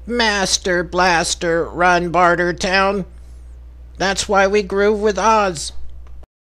Master Blaster, run Bartertown. That's why we groove with Oz.